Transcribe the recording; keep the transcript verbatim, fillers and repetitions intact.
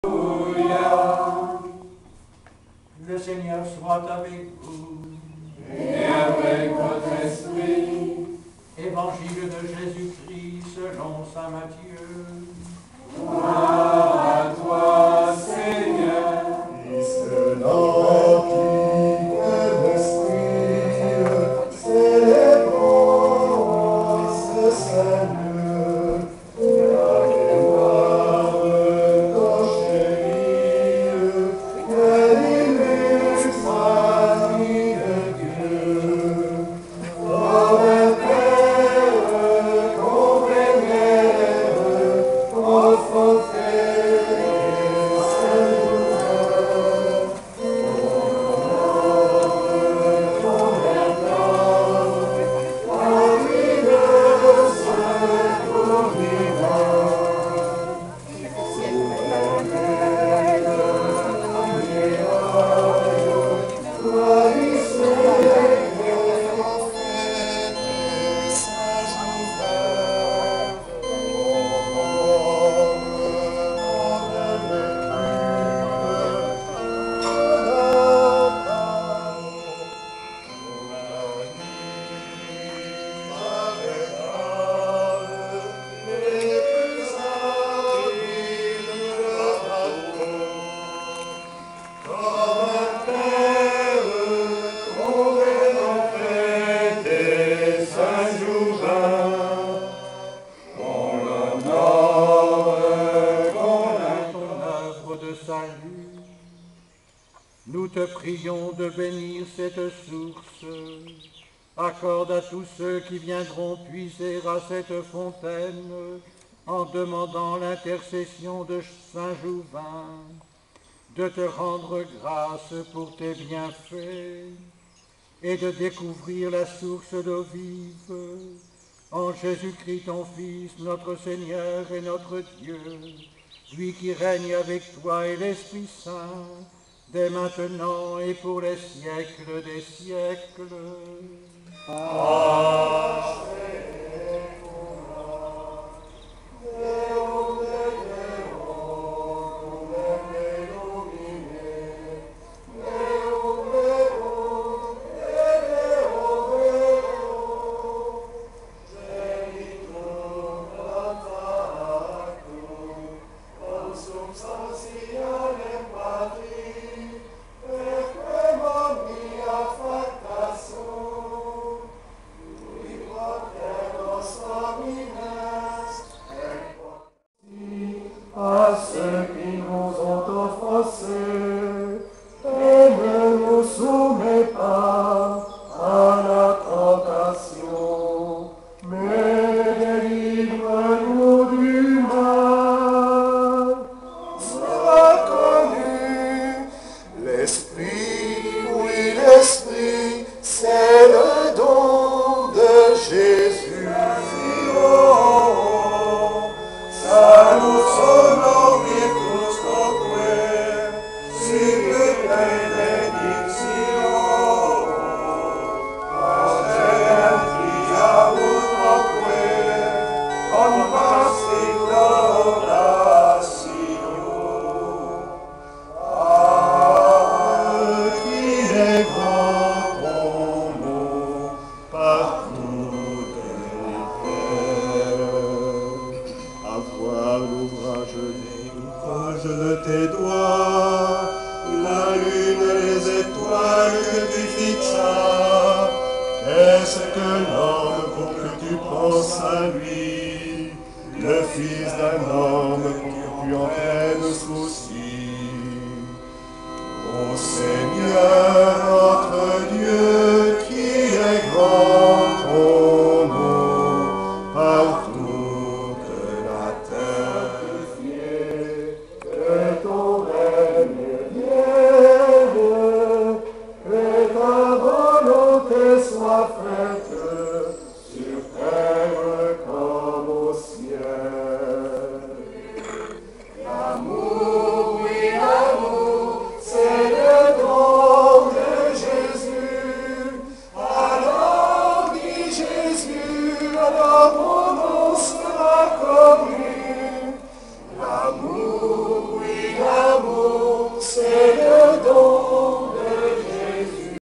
Le Seigneur soit avec vous. Et avec votre esprit. Évangile de Jésus-Christ selon saint Matthieu. Gloire à toi, Seigneur. Christ l'Antique l'Esprit, célébrons ce Seigneur. La mémoire ton chéri, quelle illustre famille de Dieu. Comme un père qu'on vénère, enfant Nous te prions de bénir cette source. Accorde à tous ceux qui viendront puiser à cette fontaine en demandant l'intercession de Saint Jouvin, de te rendre grâce pour tes bienfaits et de découvrir la source d'eau vive en Jésus-Christ ton Fils, notre Seigneur et notre Dieu, lui qui règne avec toi et l'Esprit Saint, dès maintenant et pour les siècles des siècles. Amen. À ceux qui nous ont offensés, et ne nous soumets pas à la tentation, mais délivre-nous du mal. Sois connu, l'Esprit, oui l'Esprit, c'est le don de Jésus. De tes doigts, la lune et les étoiles que tu fixas, qu'est-ce que l'homme pour que tu penses à lui, le fils d'un homme pour que tu en prennes souci. Ô Seigneur,